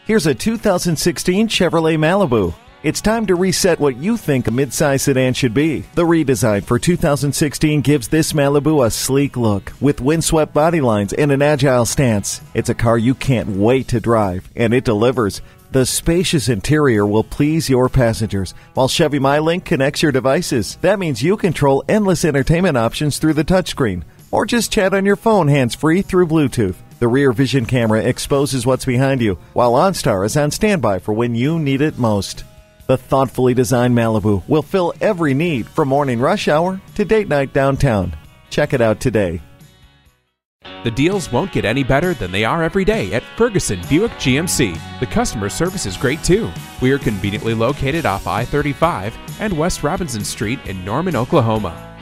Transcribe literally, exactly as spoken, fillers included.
Here's a two thousand sixteen Chevrolet Malibu. It's time to reset what you think a midsize sedan should be. The redesign for two thousand sixteen gives this Malibu a sleek look with windswept body lines and an agile stance. It's a car you can't wait to drive, and it delivers. The spacious interior will please your passengers, while Chevy MyLink connects your devices. That means you control endless entertainment options through the touchscreen, or just chat on your phone hands-free through Bluetooth. The rear vision camera exposes what's behind you, while OnStar is on standby for when you need it most. The thoughtfully designed Malibu will fill every need from morning rush hour to date night downtown. Check it out today. The deals won't get any better than they are every day at Ferguson Buick G M C. The customer service is great too. We are conveniently located off I thirty-five and West Robinson Street in Norman, Oklahoma.